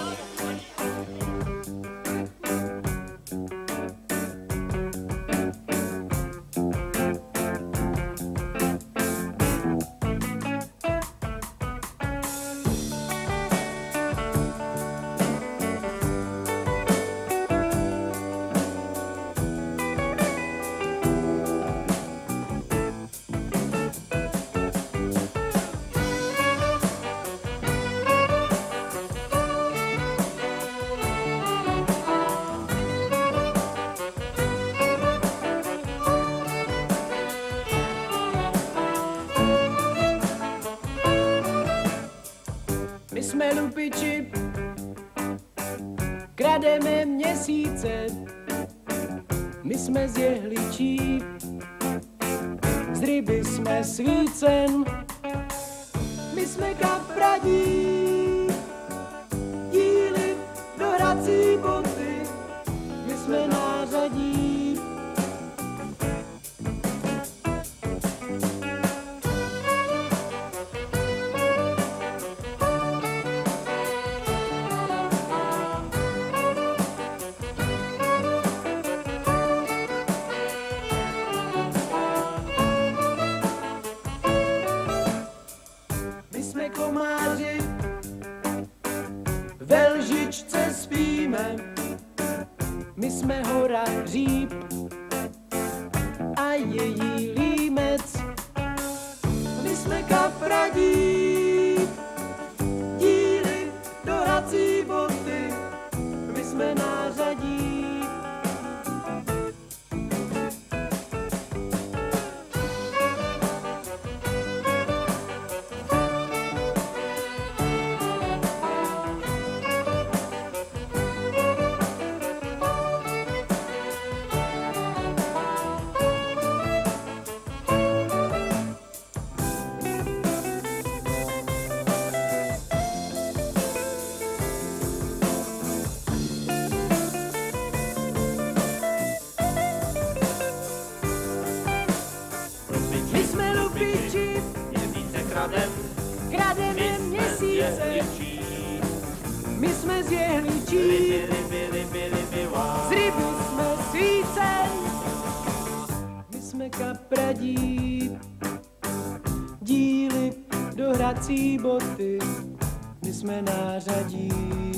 My jsme lupiči, krademe měsíce, my jsme z jehličí, z ryby jsme svícen, my jsme kapradí, díly do hrací boty, my jsme nářadí. My jsme komáři, ve lžičce spíme, my jsme hora hříb a její límec. My jsme kapradí, díly do hrací boty, my jsme nářadí. My jsme lupiči, krademe měsíce, my jsme z jehličí, z ryby jsme svícen, my jsme kapradí, díly do hrací boty, my jsme nářadí.